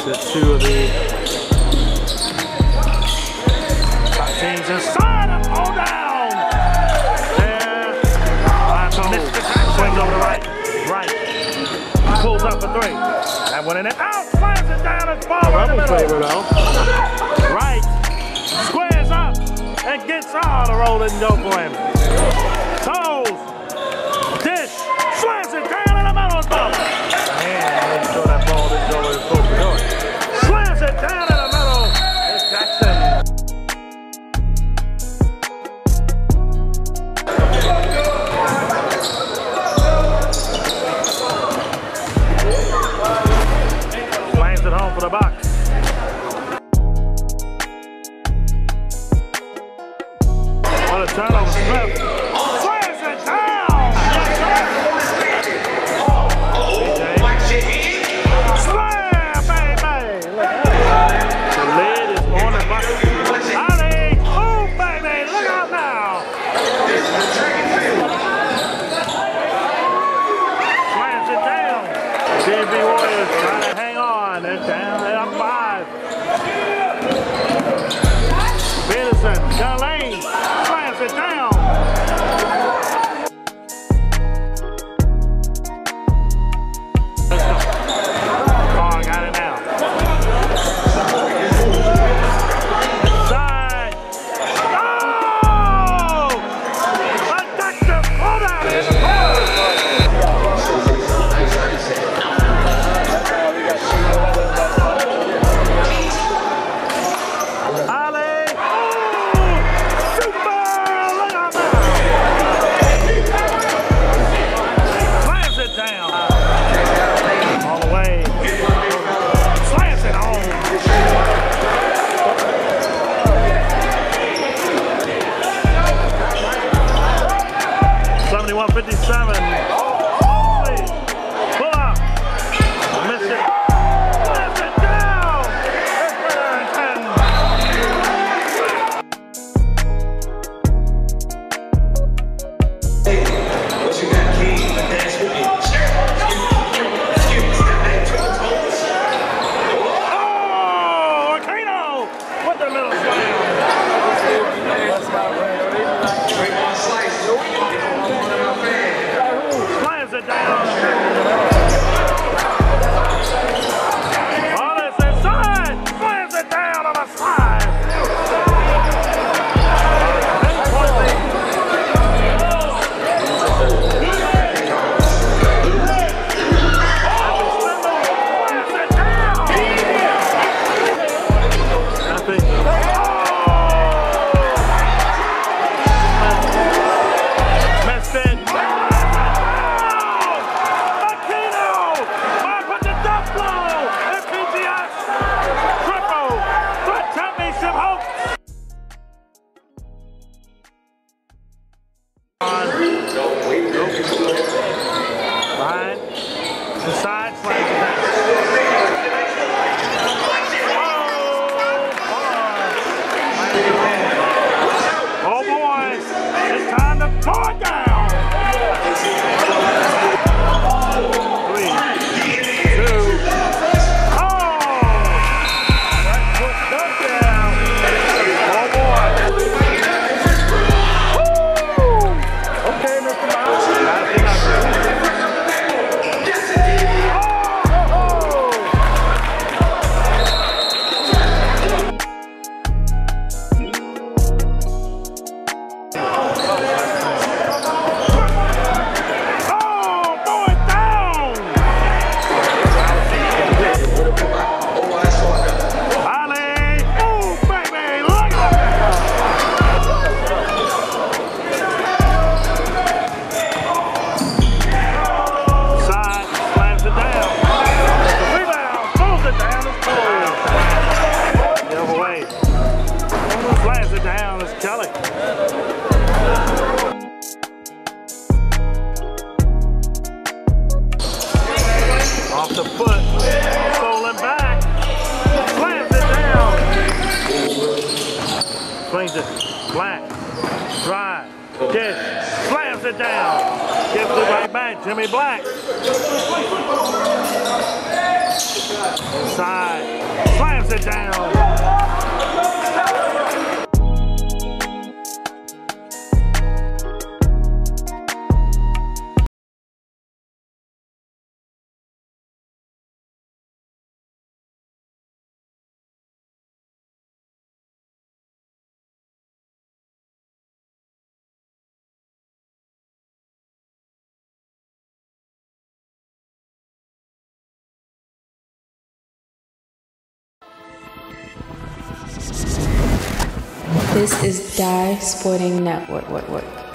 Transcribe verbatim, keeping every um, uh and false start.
the two of the teams inside and pull down. There, Brunson swings over the right, right. Pulls up for three. That one in and out, slams it down and forward in the middle. Right, squares up and gets out. The roll didn't go for him. Toes, dish, slams it down in the middle and ball. Man, make sure that ball didn't go where it's supposed to go. Slams it down in the middle. It's Jackson. Slams it home for the Bucks. What a turnover, Smith. Slams it down! Slam, baby! Look at that. The lid is on the Bucks. Ali! Oh, baby! Look out now! Slams it down. D B Warriors trying to hang on. They're down. They're up five. Peterson, got a lane. Slams it down. Let's go. Oh, got it now. Inside. Oh! Addictive. Hold on. seventy-one fifty-seven. Pull up. Miss it. Miss it down. What you got, King? Dance with me. Oh, Arcano with the little slam. Slams it down. On this inside. Slams it down on the slide. Behind, inside, slams it down. Oh, oh boy, it's time to pour it down. Three, two, oh, that's pushed up down. Oh boy. Woo! Okay, Mister Miles. Kelly. Off the foot, stolen back, slams it down. Swings it, flat, drive, dish, slams it. it down. Gives it right back. Jimmy Black. Inside. Slams it down. This is Die Sporting Network.